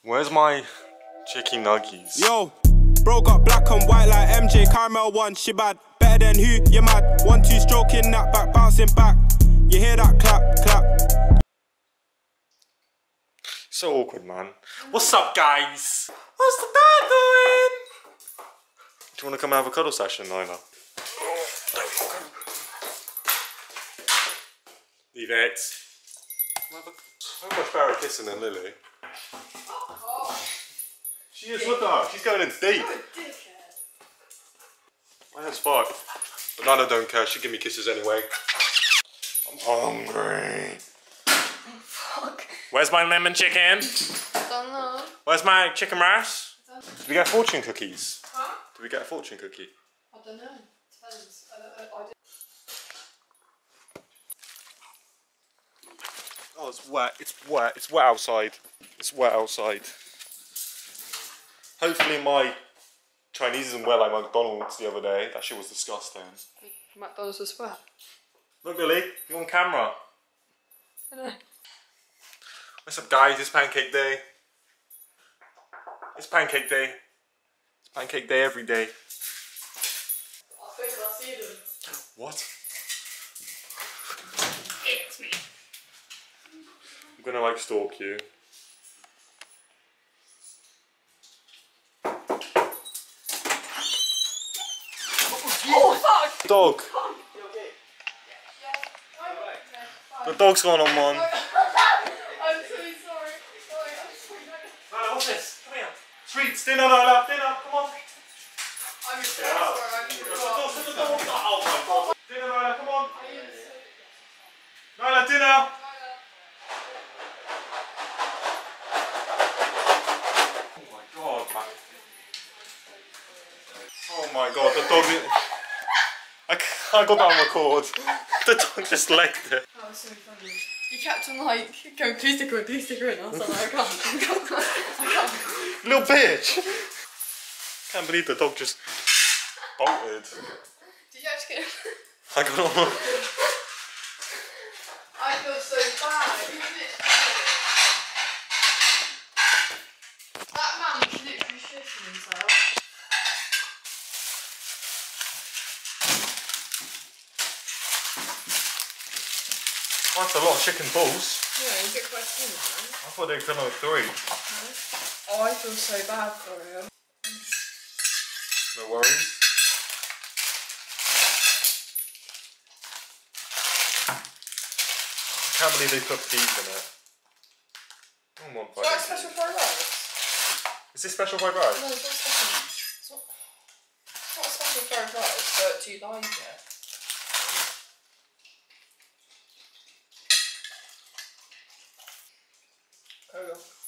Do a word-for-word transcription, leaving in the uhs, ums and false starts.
Where's my chicken nuggies? Yo, bro got black and white like M J. Caramel one, she bad. Better than who? You mad? One, two, stroking that back, bouncing back. You hear that clap, clap. So awkward, man. What's up, guys? What's the dad doing? Do you want to come and have a cuddle session, Nyla? Leave it. So much better at kissing than Lily. She is, look at her, she's going in deep. My head's fucked. But Nana don't care, she give me kisses anyway. I'm hungry. Fuck. Where's my lemon chicken? I don't know. Where's my chicken rice? Did we get fortune cookies? Huh? Did we get a fortune cookie? I don't know. Depends. I don't, I, I don't. Oh, it's wet. It's wet. It's wet outside. It's wet outside. Hopefully my Chinese isn't wet like McDonald's the other day. That shit was disgusting. McDonald's was wet. Look, Lily, you're on camera. I know. What's up, guys? It's pancake day. It's pancake day. It's pancake day every day. I think I see them. What? It's me. I'm gonna like stalk you. Oh fuck! Dog. The dog's gone on one. I'm so sorry. Sorry, I'm sorry. Nyla, what's this? Come here. Sweets, dinner, Nyla, dinner, come on. I'm so sorry. I'm so sorry. Oh my god. Dinner, Nyla, come on. Nyla, dinner. Oh my god, man. Oh my god, the dog is... I, I got that on record. The dog just legged it. That was so funny. You kept on like going, please stick in, please stick in. I was like, I can't, I can't, I can't. Little bitch. Can't believe the dog just bolted. Did you actually get I got on. I feel so bad. That man was literally shitting himself. That's a lot of chicken balls. Yeah, you get quite thin, man. I thought they could have three. Oh, I feel so bad for him. No worries. I can't believe they put peas in it. I don't want Is that fucking special peas. fried rice? Is this special fried rice? No, it's not special. It's not, it's not special fried rice, but do you like it? There we go.